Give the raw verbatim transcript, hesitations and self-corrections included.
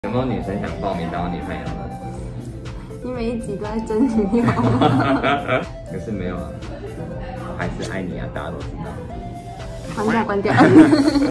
有没有女生想报名当我女朋友呢？ 你每一集都在争女友。 可是没有啊，还是爱你啊，大家都知道。 关掉，关掉。